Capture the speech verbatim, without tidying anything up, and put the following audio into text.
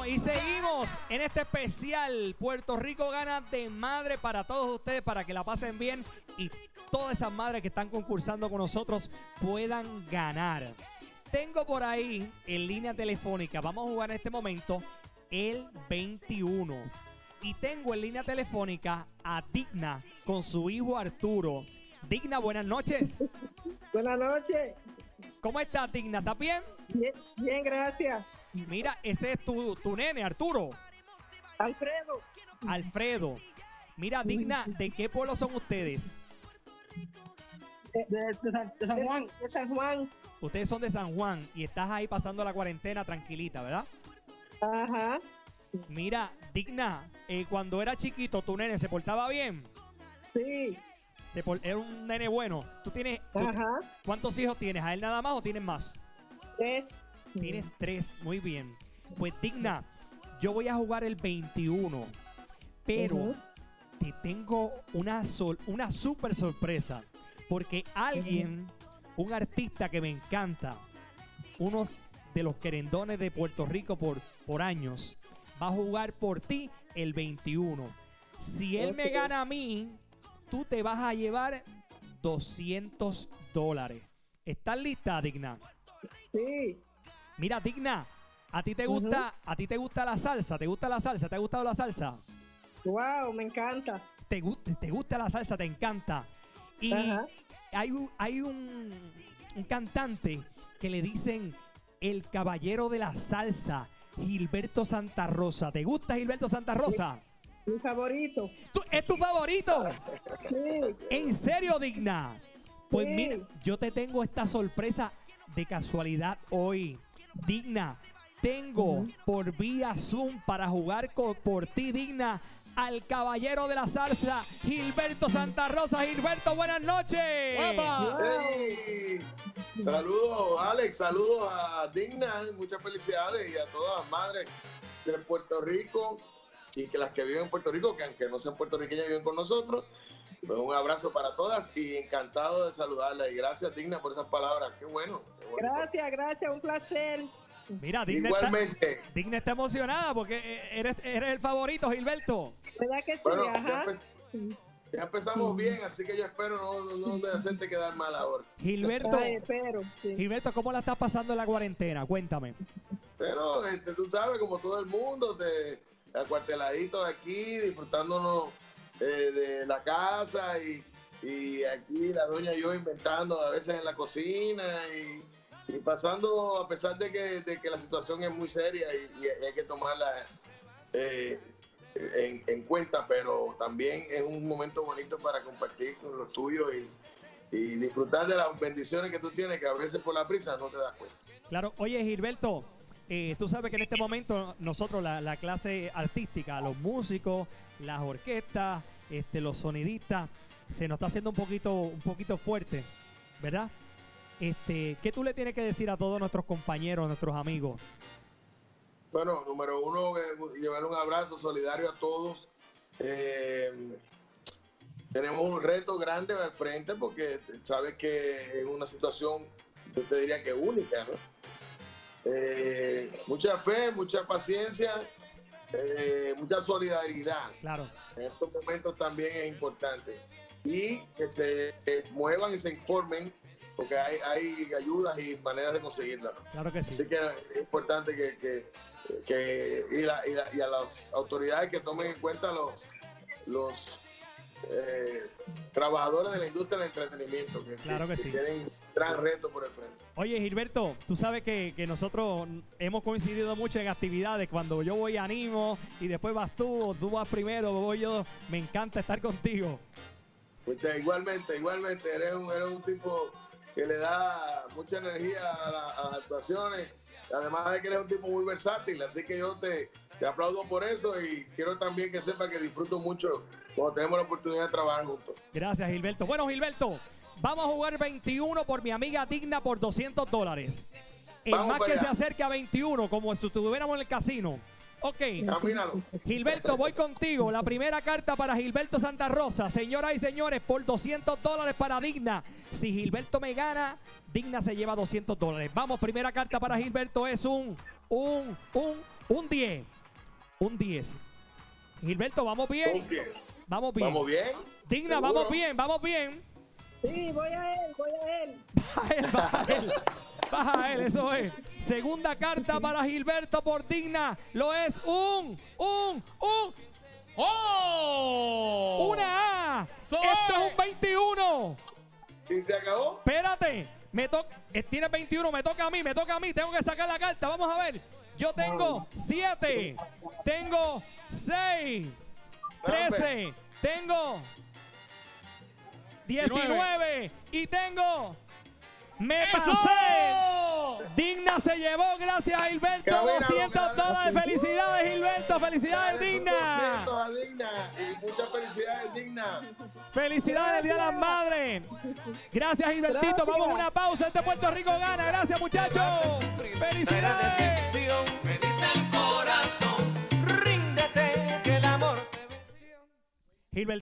Bueno, y seguimos en este especial. Puerto Rico gana de madre para todos ustedes, para que la pasen bien y todas esas madres que están concursando con nosotros puedan ganar. Tengo por ahí en línea telefónica, vamos a jugar en este momento el veintiuno. Y tengo en línea telefónica a Digna con su hijo Arturo. Digna, buenas noches. Buenas noches. ¿Cómo estás, Digna? ¿Estás bien? Bien, bien, gracias. Mira, ese es tu, tu nene, Arturo. Alfredo. Alfredo. Mira, Digna, ¿de qué pueblo son ustedes? De, de- de San, de San Juan. De San Juan. Ustedes son de San Juan y estás ahí pasando la cuarentena tranquilita, ¿verdad? Ajá. Mira, Digna, eh, cuando era chiquito, ¿tu nene se portaba bien? Sí. Se por- era un nene bueno. ¿Tú tienes, tú- Ajá. ¿Cuántos hijos tienes? ¿A él nada más o tienes más? Tres. Tienes tres, muy bien. Pues Digna, yo voy a jugar el veintiuno, pero Ujú. te tengo una, sol, una super sorpresa, porque alguien, un artista que me encanta, uno de los querendones de Puerto Rico por, por años, va a jugar por ti el veintiuno. Si él me Ok. gana a mí, tú te vas a llevar doscientos dólares. ¿Estás lista, Digna? Sí. Mira, Digna, ¿a ti te gusta, a ti te gusta la salsa? ¿Te gusta la salsa? ¿Te ha gustado la salsa? Wow, me encanta. ¿Te gusta, te gusta la salsa? ¿Te encanta? Y Ajá. hay, un, hay un, un cantante que le dicen el caballero de la salsa, Gilberto Santa Rosa. ¿Te gusta Gilberto Santa Rosa? Mi favorito. ¿Tú- ¿Es tu favorito? Sí. ¿En serio, Digna? Pues Sí. mira, yo te tengo esta sorpresa de casualidad hoy. Digna, tengo por vía Zoom para jugar con, por ti, Digna, al caballero de la salsa, Gilberto Santa Rosa. Gilberto, buenas noches. Hey, saludos Alex, saludos a Digna, muchas felicidades y a todas las madres de Puerto Rico y que las que viven en Puerto Rico, que aunque no sean puertorriqueñas viven con nosotros. Pues un abrazo para todas y encantado de saludarla y gracias Digna por esas palabras, qué bueno. Qué bueno. Gracias, gracias. Un placer. Mira, Digna está, Igualmente. Digna está emocionada porque eres, eres el favorito, Gilberto. ¿Verdad que sí? Bueno, ya, Ajá. empe- ya empezamos bien, así que yo espero no, no, no de hacerte quedar mal ahora. Gilberto, Ay, espero. Sí. Gilberto, ¿cómo la estás pasando en la cuarentena? Cuéntame. Pero este, tú sabes, como todo el mundo, te acuarteladitos aquí, disfrutándonos eh, de la casa y, y aquí la doña y yo inventando a veces en la cocina y, y pasando, a pesar de que, de que la situación es muy seria y, y hay que tomarla eh, en, en cuenta, pero también es un momento bonito para compartir con los tuyos y, y disfrutar de las bendiciones que tú tienes, que a veces por la prisa no te das cuenta. Claro, oye Gilberto, eh, tú sabes que en este momento nosotros, la, la clase artística, los músicos, las orquestas, este, los sonidistas, se nos está haciendo un poquito, un poquito fuerte, ¿verdad? Este, ¿qué tú le tienes que decir a todos nuestros compañeros, nuestros amigos? Bueno, número uno, eh, llevar un abrazo solidario a todos. Eh, tenemos un reto grande al frente porque sabes que es una situación, yo te diría que única, ¿no? Eh, mucha fe, mucha paciencia, eh, mucha solidaridad. Claro, En estos momentos también es importante. Y que se eh, muevan y se informen porque hay, hay ayudas y maneras de conseguirlas. claro que sí. Así que es importante que, que, que y, la, y, la, y a las autoridades que tomen en cuenta los, los eh, trabajadores de la industria del entretenimiento, que, Claro que sí. tienen un gran reto por el frente. Oye Gilberto, tú sabes que, que nosotros hemos coincidido mucho en actividades. Cuando yo voy animo y después vas tú, o tú vas primero, voy yo. Me encanta estar contigo. Muchas- igualmente, igualmente, eres un, eres un tipo que le da mucha energía a, la- a las actuaciones, además de que eres un tipo muy versátil, así que yo te, te aplaudo por eso y quiero también que sepa que disfruto mucho cuando tenemos la oportunidad de trabajar juntos. Gracias, Gilberto. Bueno, Gilberto, vamos a jugar veintiuno por mi amiga Digna por doscientos dólares. El Vamos más para que se allá. acerque a veintiuno, como si estuviéramos en el casino. Ok. Camínalo. Gilberto, voy contigo. La primera carta para Gilberto Santa Rosa. Señoras y señores, por doscientos dólares para Digna. Si Gilberto me gana, Digna se lleva doscientos dólares. Vamos, primera carta para Gilberto es un, un, un Un diez. Un diez. Gilberto, ¿vamos bien? ¿Con quién? Vamos bien. ¿Vamos bien? Digna, ¿Seguro? vamos bien, vamos bien. Sí, voy a él, voy a él. Baja él, baja él. Baja él, eso es. Segunda carta para Gilberto por Digna. Lo es un, un, un. ¡Oh! Una A. Soy. Esto es un veintiuno. ¿Y se acabó? Espérate. Me toca. Tiene veintiuno, me toca a mí, me toca a mí. Tengo que sacar la carta. Vamos a ver. Yo tengo siete. Tengo seis. trece. Tengo diecinueve. Y tengo. Me ¡Eso! pasé. Digna se llevó, gracias a Gilberto, Cabina, doscientos cabina. dólares. Felicidades, Gilberto. Felicidades, Dale sus Digna. doscientos a Digna. Y muchas felicidades, Digna. Felicidades, Día de las Madres. Gracias, Gilbertito. Gracias. Vamos a una pausa. Este Puerto Rico gana. Gracias, muchachos. Felicidades. Me dice el corazón, ríndete que el amor te venció. Gilberto.